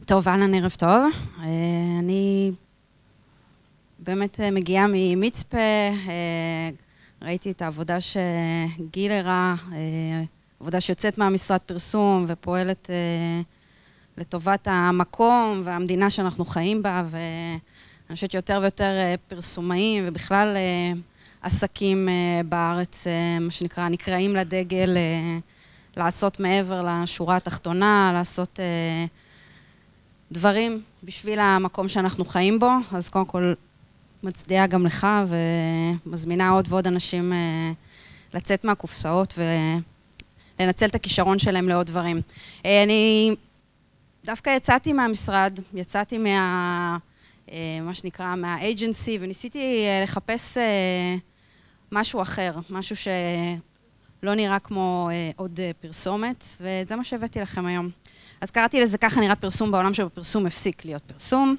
טוב, אהלן, ערב טוב. אני באמת מגיעה ממצפה, ראיתי את העבודה שגיל הראה, עבודה שיוצאת מהמשרד פרסום ופועלת לטובת המקום והמדינה שאנחנו חיים בה, ואני חושבת שיותר ויותר פרסומאים ובכלל עסקים בארץ, מה שנקרא, נקראים לדגל, לעשות מעבר לשורה התחתונה, לעשות דברים בשביל המקום שאנחנו חיים בו. אז קודם כל מצדיעה גם לך ומזמינה עוד ועוד אנשים לצאת מהקופסאות ולנצל את הכישרון שלהם לעוד דברים. אני דווקא יצאתי מהמשרד, יצאתי מה שנקרא מהאג'נסי, וניסיתי לחפש משהו אחר, משהו שלא נראה כמו עוד פרסומת, וזה מה שהבאתי לכם היום. אז קראתי לזה ככה נראה פרסום בעולם שבפרסום הפסיק להיות פרסום.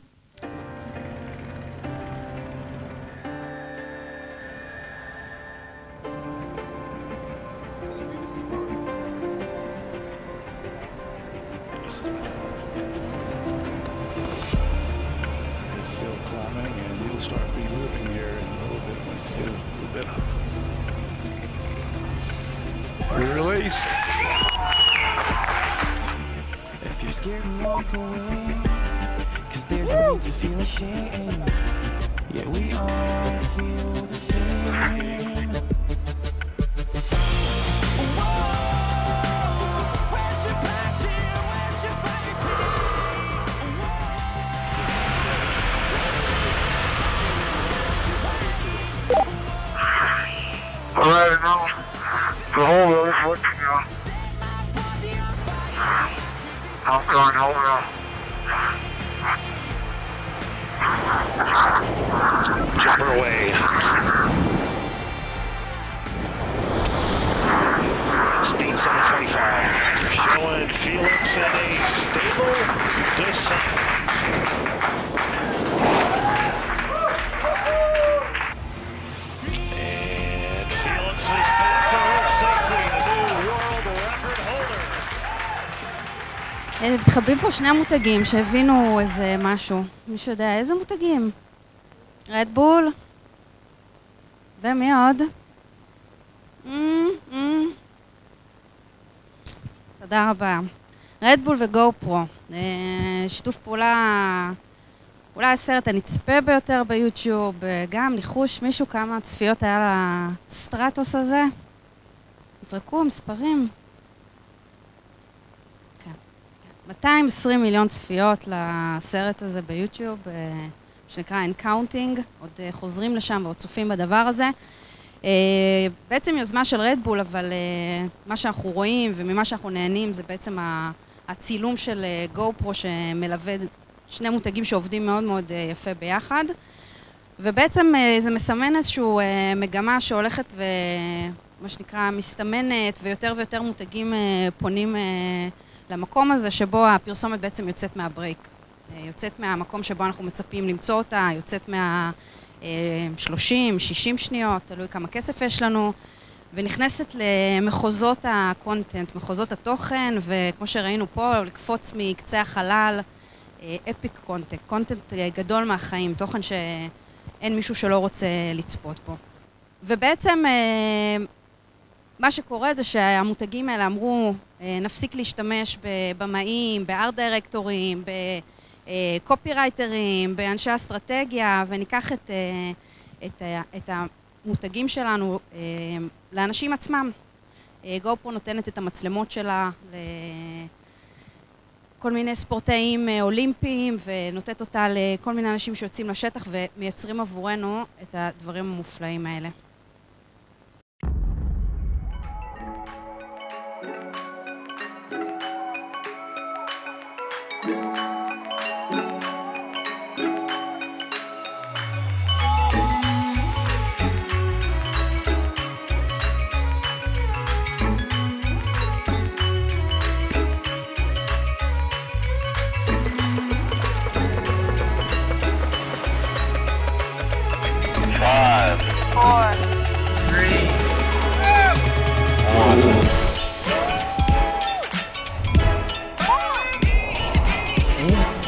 Release. If you're scared and walk away, 'cause there's no need to feel ashamed. Yeah, we all feel the same. Whoa, where's your passion? Where's your fight today? All right, now the whole other foot, I'm going over. Jumper away. Speed 725. Showing Felix in a stable descent. And Felix is back to it safely, the new world record holder. מתחברים פה שני המותגים שהבינו איזה משהו. מישהו יודע איזה מותגים? רדבול? ומי עוד? תודה רבה. רדבול וגו-פרו. שיתוף פעולה, אולי הסרט הנצפה ביותר ביוטיוב, גם ניחוש מישהו כמה צפיות היה לסטרטוס הזה. זרקו מספרים. 220 מיליון צפיות לסרט הזה ביוטיוב, שנקרא Encounting, עוד חוזרים לשם ועוד צופים בדבר הזה. בעצם יוזמה של רדבול, אבל מה שאנחנו רואים וממה שאנחנו נהנים זה בעצם הצילום של גו-פרו שמלווה שני מותגים שעובדים מאוד מאוד יפה ביחד. ובעצם זה מסמן איזשהו מגמה שהולכת ומה שנקרא מסתמנת, ויותר ויותר מותגים פונים למקום הזה שבו הפרסומת בעצם יוצאת מהברייק. יוצאת מהמקום שבו אנחנו מצפים למצוא אותה, יוצאת 30, 60 שניות, תלוי כמה כסף יש לנו, ונכנסת למחוזות הקונטנט, מחוזות התוכן, וכמו שראינו פה, לקפוץ מקצה החלל, אפיק קונטנט, קונטנט גדול מהחיים, תוכן שאין מישהו שלא רוצה לצפות בו. ובעצם מה שקורה זה שהמותגים האלה אמרו, נפסיק להשתמש בבמאים, בארט דירקטורים, בקופירייטרים, באנשי אסטרטגיה, וניקח את המותגים שלנו לאנשים עצמם. גו-פרו נותנת את המצלמות שלה לכל מיני ספורטאים אולימפיים, ונותנת אותה לכל מיני אנשים שיוצאים לשטח ומייצרים עבורנו את הדברים המופלאים האלה. Five, 4, 3, 1.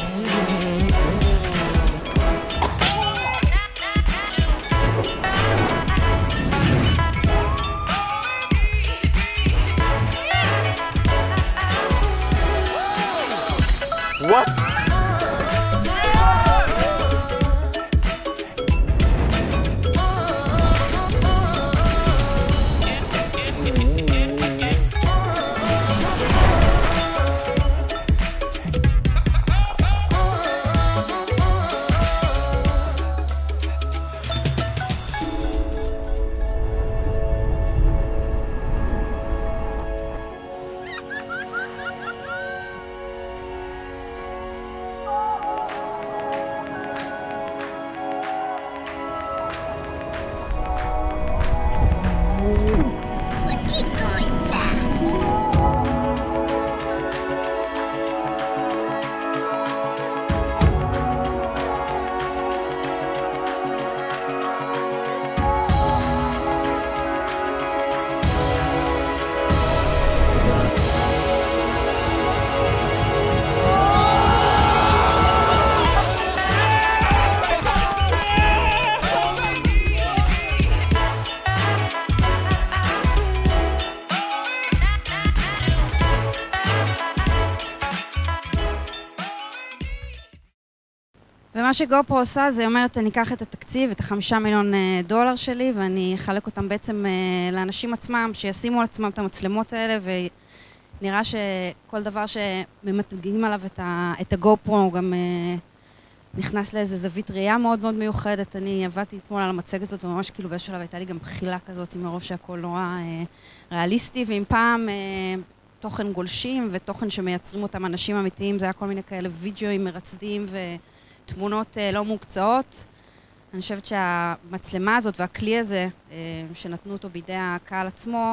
מה שגופרו עושה, זה אומרת, אני אקח את התקציב, את $5 מיליון שלי, ואני אחלק אותם בעצם לאנשים עצמם, שישימו על עצמם את המצלמות האלה, ונראה שכל דבר שממתגים עליו את הגופרו, הוא גם נכנס לאיזו זווית ראייה מאוד מאוד מיוחדת. אני עבדתי אתמול על המצגת הזאת, וממש כאילו באיזשהו שלב הייתה לי גם בחילה כזאת, מרוב שהכל נורא ריאליסטי, ואם פעם תוכן גולשים ותוכן שמייצרים אותם אנשים אמיתיים, זה היה כל מיני כאלה וידאוים מרצדים ותמונות לא מוקצעות. אני חושבת שהמצלמה הזאת והכלי הזה, שנתנו אותו בידי הקהל עצמו,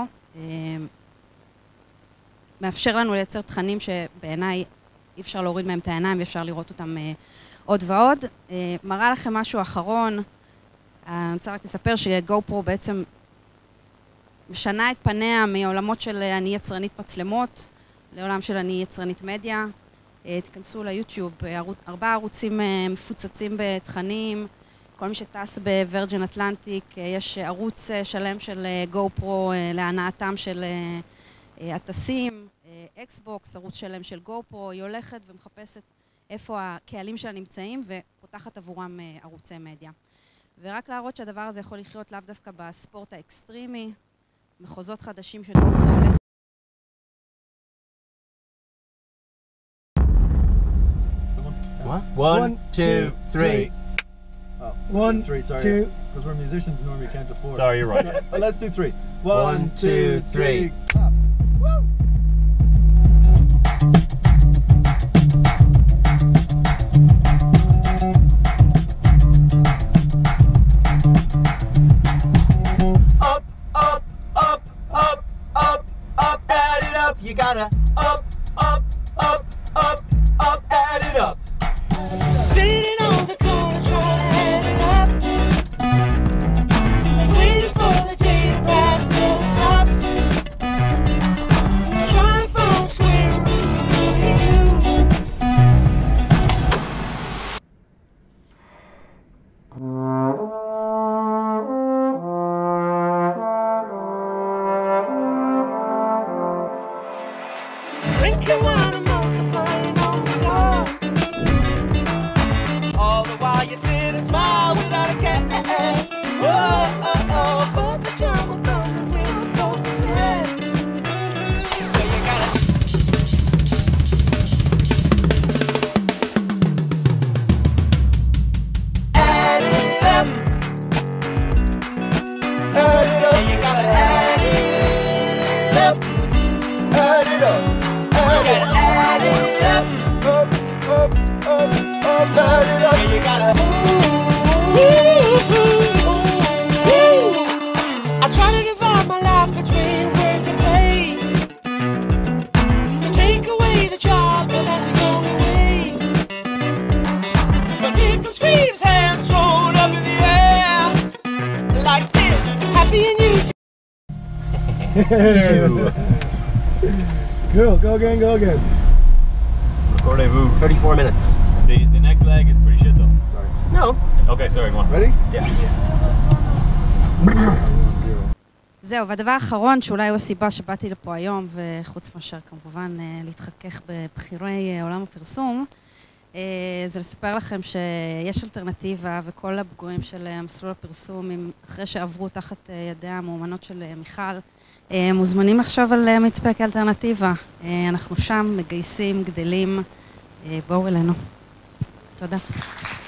מאפשר לנו לייצר תכנים שבעיניי אי אפשר להוריד מהם את העיניים ואפשר לראות אותם עוד ועוד. מראה לכם משהו אחרון, אני רוצה רק לספר שגופרו בעצם משנה את פניה מעולמות של אני יצרנית מצלמות לעולם של אני יצרנית מדיה. תכנסו ליוטיוב, 4 ערוצים מפוצצים בתכנים, כל מי שטס בווירג'ין אטלנטיק, יש ערוץ שלם של גופרו להנאתם של הטסים, אקסבוקס, ערוץ שלם של גופרו, היא הולכת ומחפשת איפה הקהלים שלה נמצאים ופותחת עבורם ערוצי מדיה. ורק להראות שהדבר הזה יכול לחיות לאו דווקא בספורט האקסטרימי, מחוזות חדשים שגופרו הולכת. One, two, three. Oh, 1, 3, sorry. 2. Because we're musicians, normally count to 4. Sorry, you're right. Well, let's do 3. 1, 2, 3. Clap. Woo! Up, up, up, up, up, up, add it up. You gotta up, up, up, up, up, add it up. Sitting on the corner trying to add it up. Waiting for the day to pass the top. Trying to find square root of you. Drinking wine and multiplying on the floor. All the while you sit and smile without a care. Oh, oh, oh, but the time will come when the focus is. So you gotta add it up. Add it up. And you gotta add it up. Add it up. You gotta add it up. Up, up, up, up. Add it up. And you gotta I try to divide my life between work and play. Take away the job, but that's the only way. But here comes Steve's hands thrown up in the air. Like this, happy and you. Cool. Go again, go again. Rendezvous. 34 minutes. The next leg is pretty shit though. Sorry. No. Okay, sorry, go on. Ready? Yeah. זהו, והדבר האחרון, שאולי הוא הסיבה שבאתי לפה היום, וחוץ מאשר כמובן להתחכך בבחירי עולם הפרסום, זה לספר לכם שיש אלטרנטיבה, וכל הבוגרים של מסלול הפרסום, אחרי שעברו תחת ידיה המאומנות של מיכל, מוזמנים לחשוב על מצפה כאלטרנטיבה. אנחנו שם, מגייסים, גדלים, בואו אלינו. תודה.